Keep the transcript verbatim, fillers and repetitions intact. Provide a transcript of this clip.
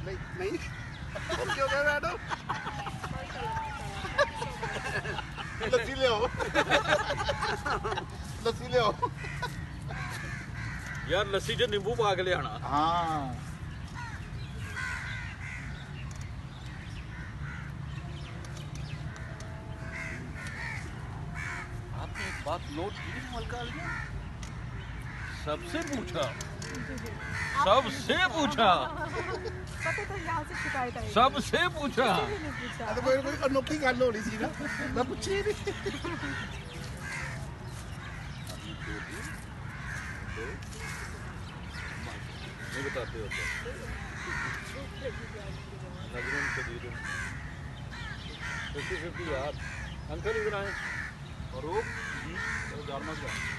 नहीं क्यों कह रहे हो? लस्सी ले आओ, लस्सी ले आओ यार, लस्सी च नींबू पा के ले आना। हाँ आपने एक बात नोट की मलका लिया, सबसे पूछा सबसे पूछा पता तो यहाँ से शिकायत आई, सबसे पूछा। तो कोई कोई अनोखी गल होनी सी ना, मैं पूछी नहीं। नहीं बताते हो नजरों से दीदों फिफ्टी फिफ्टी यार। अंकल इधर आए और वो जाल मत